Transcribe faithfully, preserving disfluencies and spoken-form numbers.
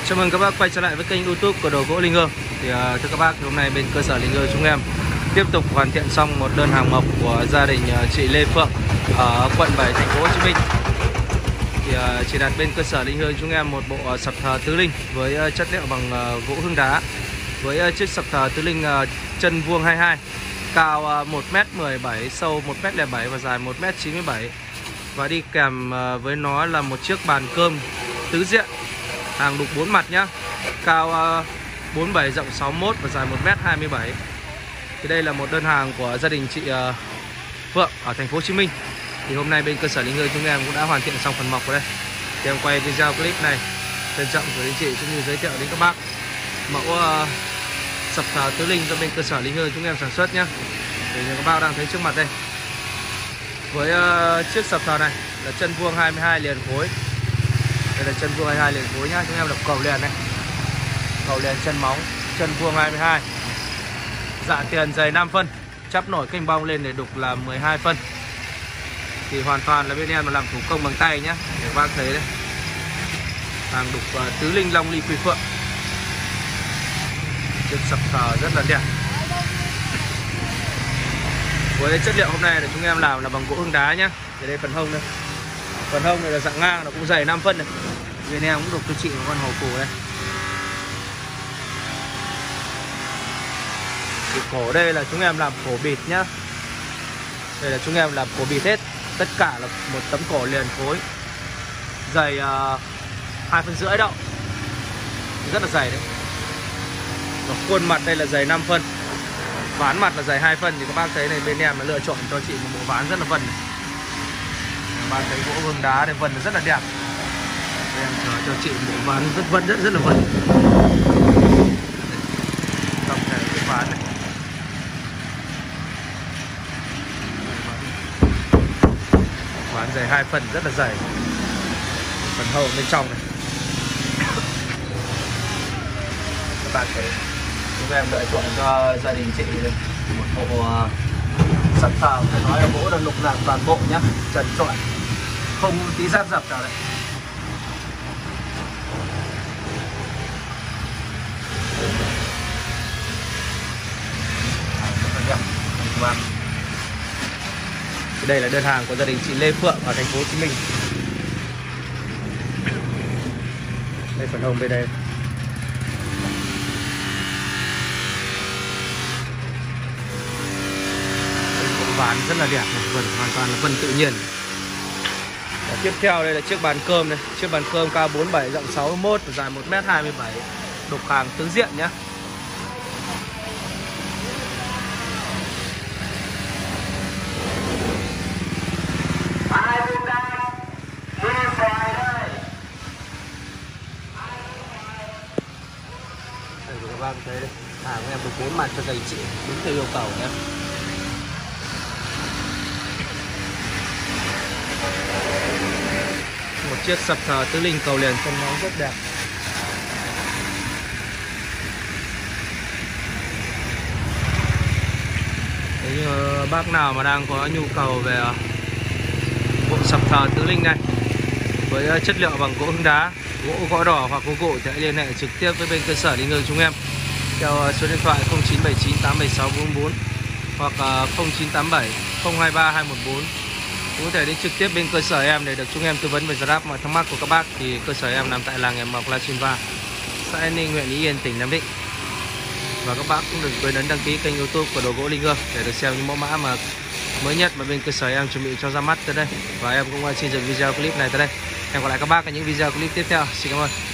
Chào mừng các bác quay trở lại với kênh YouTube của Đồ Gỗ Linh Hương. Thì uh, thưa các bác, thì hôm nay bên cơ sở Linh Hương chúng em tiếp tục hoàn thiện xong một đơn hàng mộc của gia đình uh, chị Lê Phượng ở quận bảy, thành phố Hồ Chí Minh. Thì uh, chị đặt bên cơ sở Linh Hương chúng em một bộ uh, sập thờ tứ linh với uh, chất liệu bằng uh, gỗ hương đá, với uh, chiếc sập thờ tứ linh uh, chân vuông hai mươi hai, cao uh, một mét mười bảy, sâu một mét lẻ bảy và dài một mét chín mươi bảy. Và đi kèm uh, với nó là một chiếc bàn cơm tứ diện, hàng đục bốn mặt nhá, cao uh, bốn mươi bảy, rộng sáu mươi mốt và dài một mét hai mươi bảy. Thì đây là một đơn hàng của gia đình chị uh, Phượng ở thành phố Hồ Chí Minh. Thì hôm nay bên cơ sở Linh Hương chúng em cũng đã hoàn thiện xong phần mộc ở đây. Thì em quay video clip này trân trọng gửi đến chị cũng như giới thiệu đến các bác mẫu uh, sập thờ tứ linh do bên cơ sở Linh Hương chúng em sản xuất nhá. Thì như các bác đang thấy trước mặt đây, với uh, chiếc sập thờ này là chân vuông hai mươi hai liền khối. Đây là chân vuông hai mươi hai liền khối nhá, chúng em đập cầu liền này, cầu liền chân móng, chân vuông hai mươi hai, dạ tiền dày năm phân, chắp nổi kênh bong lên để đục là mười hai phân. Thì hoàn toàn là bên em là làm thủ công bằng tay nhá, để các bác thấy đấy, hàng đục uh, tứ linh long ly quý phượng. Chiếc sập thờ rất là đẹp. Với chất liệu hôm nay là chúng em làm là bằng gỗ hương đá nhá. Để đây phần hông đây, phần hông này là dạng ngang, nó cũng dày năm phân này. Bên em cũng đục cho chị một con hổ cổ đây. Thì cổ đây là chúng em làm cổ bịt nhá. Đây là chúng em làm cổ bịt hết, tất cả là một tấm cổ liền khối, dày uh, hai phân rưỡi đậu, rất là dày đấy. Và khuôn mặt đây là dày năm phân, ván mặt là dày hai phân. Thì các bác thấy này, bên em đã lựa chọn cho chị một bộ ván rất là vân này. Các bác thấy gỗ hương đá này, vân rất là đẹp. Bên em chờ cho chị một bộ ván rất vân, rất rất là vân. Tổng thể cái ván này, ván dày hai phân rất là dày. Phần hậu bên trong này, các bạn thấy chúng em lựa chọn cho gia đình chị một bộ uh, sập thờ, phải nói là gỗ là lục lạc toàn bộ nhá, trần trọi, không tí rác dập nào đấy. Vâng. Đây là đơn hàng của gia đình chị Lê Phượng ở thành phố Hồ Chí Minh. Đây phần hông bên đây. Ván rất là đẹp này, vân hoàn toàn là vân tự nhiên. Và tiếp theo đây là chiếc bàn cơm này, chiếc bàn cơm cao bốn mươi bảy, rộng sáu mươi mốt và dài một mét hai mươi bảy, đục hàng tứ diện nhá. Đây các bác thấy đây, hàng của em được bốn mặt cho dành chị đúng theo yêu cầu nhé. Một chiếc sập thờ tứ linh cầu liền chân móng rất đẹp. Nếu như bác nào mà đang có nhu cầu về bộ sập thờ tứ linh này với chất liệu bằng gỗ hương đá, gỗ gõ đỏ hoặc gỗ gỗ thì hãy liên hệ trực tiếp với bên cơ sở Linh Hương chúng em theo số điện thoại không chín bảy chín tám bảy sáu bốn bốn hoặc không chín tám bảy không hai ba hai một bốn. Cũng có thể đến trực tiếp bên cơ sở em để được chúng em tư vấn về giải đáp mọi thắc mắc của các bác. Thì cơ sở em nằm tại làng Nghề Mộc La Chunva, xã An Ninh, huyện Ý Yên, tỉnh Nam Định. Và các bác cũng đừng quên ấn đăng ký kênh YouTube của Đồ Gỗ Linh Hương để được xem những mẫu mã mà mới nhất mà bên cơ sở em chuẩn bị cho ra mắt tới đây. Và em cũng xin dừng video clip này tới đây. Hẹn gặp lại các bác ở những video clip tiếp theo. Xin cảm ơn.